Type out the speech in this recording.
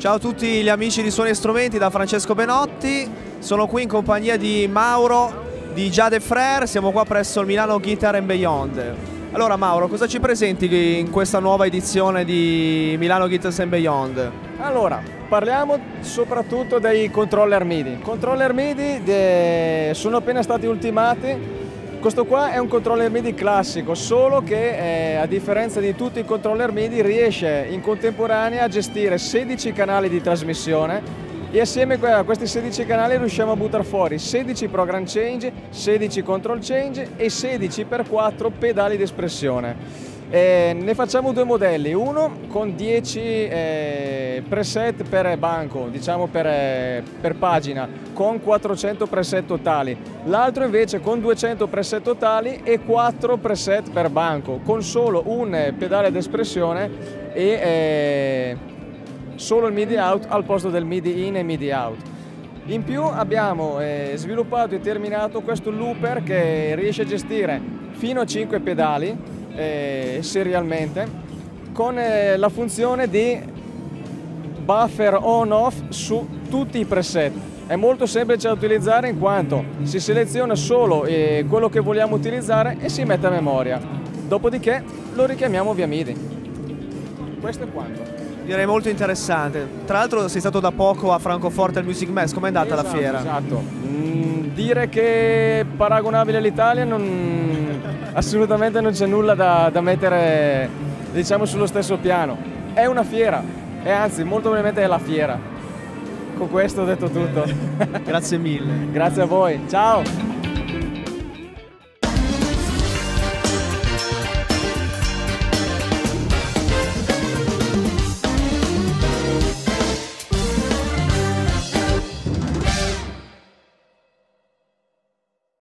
Ciao a tutti gli amici di Suoni e Strumenti da Francesco Benotti, sono qui in compagnia di Mauro di Jade Frère, siamo qua presso il Milano Guitar and Beyond. Allora Mauro, cosa ci presenti in questa nuova edizione di Milano Guitars and Beyond? Allora, parliamo soprattutto dei controller MIDI. I controller MIDI sono appena stati ultimati. Questo qua è un controller MIDI classico, solo che a differenza di tutti i controller MIDI riesce in contemporanea a gestire 16 canali di trasmissione e assieme a questi 16 canali riusciamo a buttare fuori 16 program change, 16 control change e 16x4 pedali di espressione. Ne facciamo due modelli, uno con 10 preset per banco, diciamo per pagina, con 400 preset totali, l'altro invece con 200 preset totali e 4 preset per banco, con solo un pedale d'espressione e solo il MIDI out al posto del MIDI in e MIDI out. In più abbiamo sviluppato e terminato questo looper che riesce a gestire fino a 5 pedali serialmente con la funzione di buffer on-off su tutti i preset. È molto semplice da utilizzare in quanto si seleziona solo quello che vogliamo utilizzare e si mette a memoria, dopodiché lo richiamiamo via MIDI. Questo è quanto. Direi molto interessante. Tra l'altro sei stato da poco a Francoforte al Music Mess, com'è andata la fiera? Esatto. Dire che è paragonabile all'Italia assolutamente non c'è nulla da mettere, diciamo, sullo stesso piano. È una fiera, e anzi molto probabilmente è la fiera. Con questo ho detto tutto. Grazie mille. Grazie a voi, ciao!